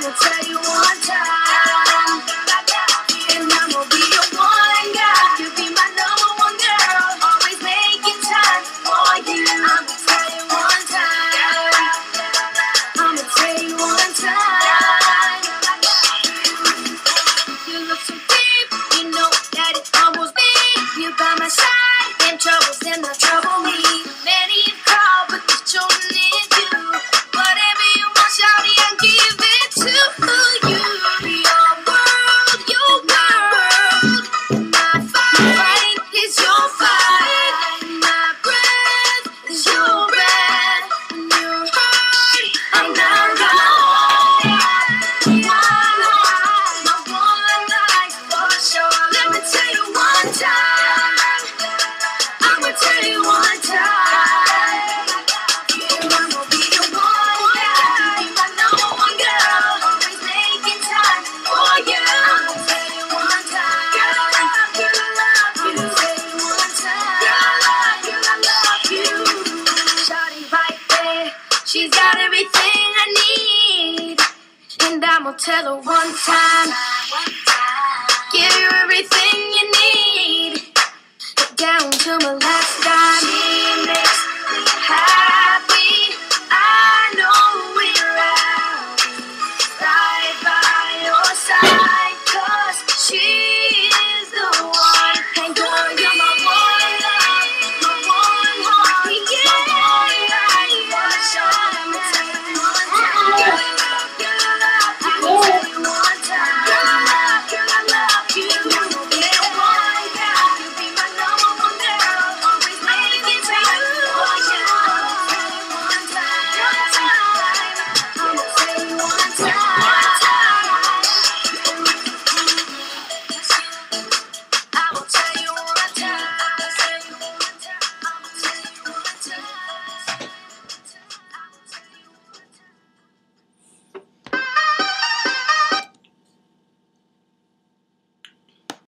I'ma tell you one time, and I'ma be your one guy. You be my number one girl, always making time for you. I'ma tell you one time, I'ma tell you one time. You look so deep, you know that it's almost me. You by my side, and troubles then not trouble me. Many have called, but the chosen is you. Whatever you want, shawty, I give it to you. Your world, your world. My fight is your fight. My breath is your breath. When you're hurt, I'm down, my one life for sure. Let me tell you one time. I'ma tell you one time. I'ma be your one guy. Be my number one girl. Always making time for you. I'ma tell you one time. Girl, I love you. I'ma tell you one time. Girl, I love you. Shawty right there. She's got everything I need. And I'ma tell her one time. Give you everything you need. Down to my last dime. She makes me happy.